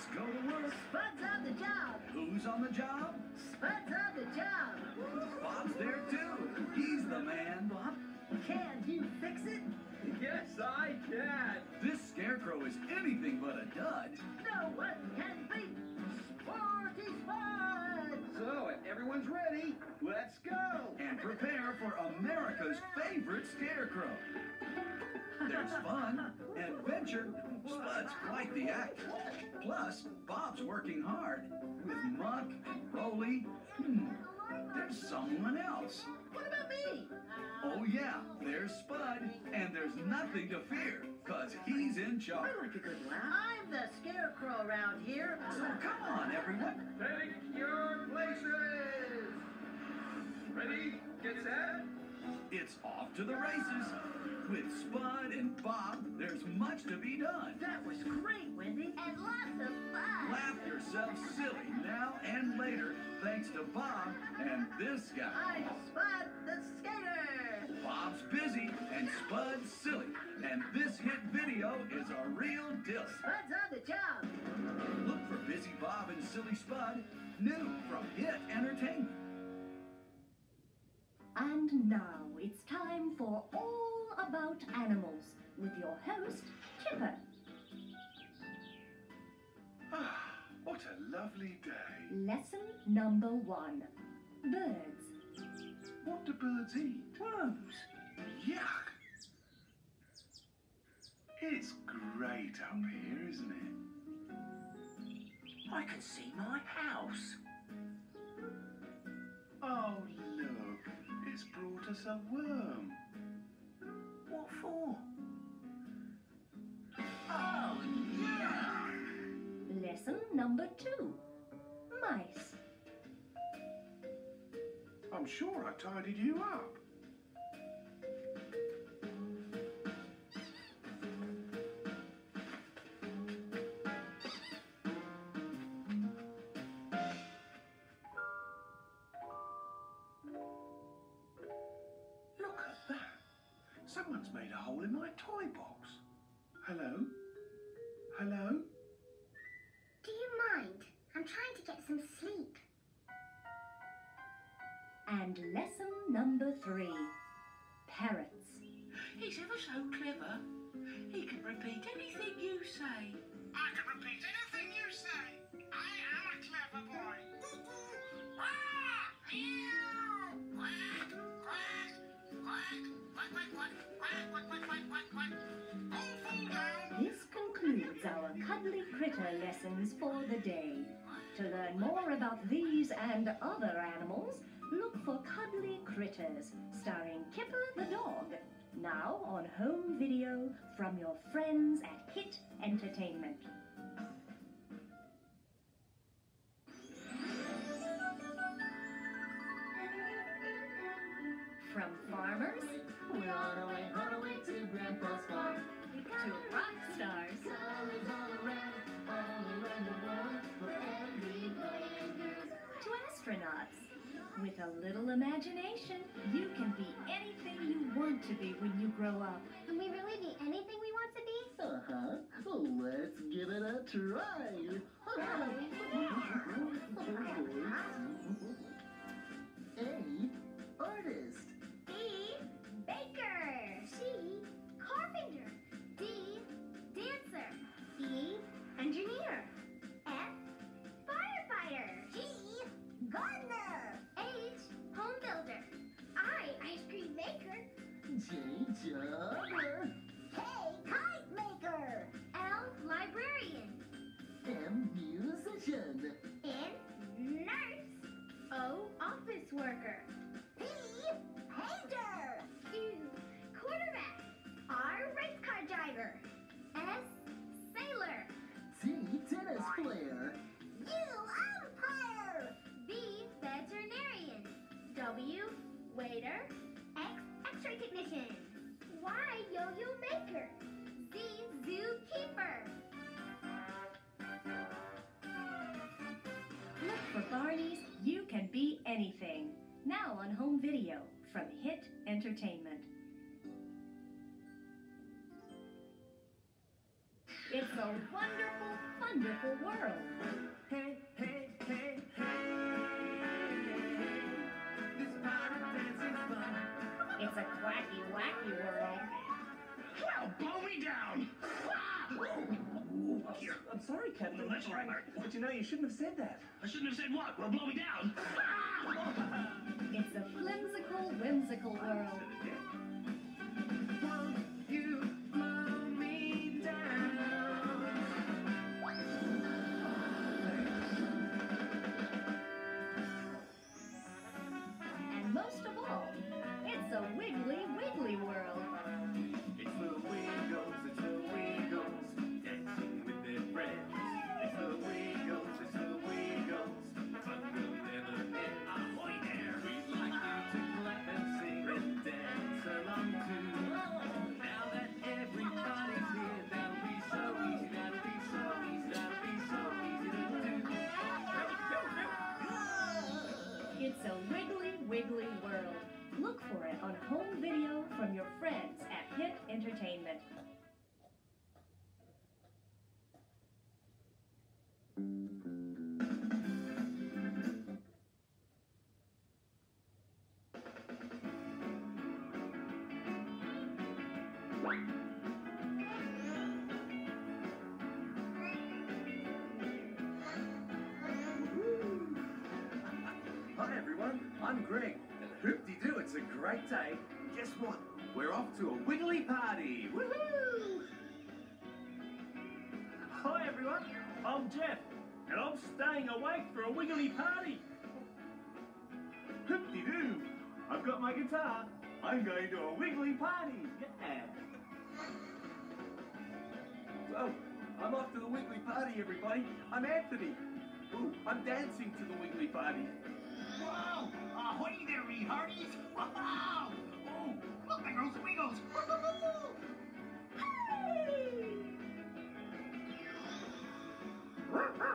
go to work. Spud's on the job. Who's on the job? Spud's on the job. Bob's there too. He's the man. Bob, can you fix it? Yes, I can. This scarecrow is anything but a dud. No one can beat Sporty Spud. So, if everyone's ready, let's go. And prepare for America's favorite scarecrow. There's fun, adventure. Spud's quite the actor. Plus, Bob's working hard. With Muck and Rolly. There's someone else. What about me? Oh yeah, there's Spud. And there's nothing to fear, because he's in charge. I like a good laugh. I'm the scarecrow around here. So come on, everyone. Take your places. Ready, get set. It's off to the races. With Spud and Bob, there's much to be done. That was great, Wendy. And lots of fun. Laugh yourself silly now and later, thanks to Bob and this guy. I'm Spud the Skater. Bob's busy and Spud's silly, and this hit video is a real deal. Spud's on the job. Look for Busy Bob and Silly Spud, new from Hit Entertainment. And now it's time for All About Animals with your host, Kipper. Ah, what a lovely day. Lesson number 1. Birds. What do birds eat? Worms. Yuck! It's great up here, isn't it? I can see my house. Oh, look. It's brought us a worm. What for? Oh, yeah! Lesson number 2. Mice. I'm sure I tidied you up. Look at that. Someone's made a hole in my toy box. Hello? Hello? Do you mind? I'm trying to get some sleep. And lesson number 3. Parrots. He's ever so clever. He can repeat anything you say. I can repeat anything you say. I am a clever boy. Ah! Meow! Quack! Quack! Quack! Quack! Quack! Quack! Quack! Quack! Quack! Quack! Quack! All fall down. This concludes our cuddly critter lessons for the day. To learn more about these and other animals, look for Cuddly Critters, starring Kipper the dog. Now on home video from your friends at Hit Entertainment. From farmers Run away to Grandpa's farm. to rock stars, to astronauts. With a little imagination, you can be anything you want to be when you grow up. Can we really be anything we want to be? Let's give it a try. A. Artist. B. Baker. C. Carpenter. D. Dancer. E. Engineer. F. Firefighter. G. Gardener. H. Home builder. I. Ice cream maker. J. Jugger. K. Kite maker. L. Librarian. M. Musician. N. Nurse. O. Office worker. P. Painter. Q. Quarterback. R. Race car driver. S. Sailor. T. Tennis player. U. Umpire. V. Veterinarian. W. Waiter. X. X-ray technician. Y. Yo-yo maker. Z. Zookeeper. Look for Barney's You Can Be Anything. Now on home video from Hit Entertainment. It's a wonderful, wonderful world. Hey, hey, hey, hey. This pirate dancing's fun. It's a quacky, wacky world. Well, blow me down! I'm sorry, Captain. That's all right, Mark. But you know, you shouldn't have said that. I shouldn't have said what? Well, blow me down. It's a flimsical, whimsical world. Won't you blow me down? And most of all, it's a wiggly, wiggly world. It's the Wiggles, dancing with their friends. It's the Wiggles, fun will never end. Ahoy there! We'd like you to clap and sing and dance along too. Now that everybody's here, that'll be so easy, that'll be so easy, that'll be so easy to do. It's a wiggly, wiggly world. Look for it on home video from your friends at Hit Entertainment. Hi everyone, I'm Greg, and hoop-de-doo, it's a great day. Guess what? We're off to a wiggly party. Woohoo! Hi everyone, I'm Jeff, and I'm staying awake for a wiggly party. Hoop-de-doo, I've got my guitar. I'm going to a wiggly party. Yeah. Well, I'm off to the wiggly party, everybody. I'm Anthony. Ooh, I'm dancing to the wiggly party. Wow! Ahoy there, me hearties! Wow! Oh, look, there goes the Wiggles! Hey!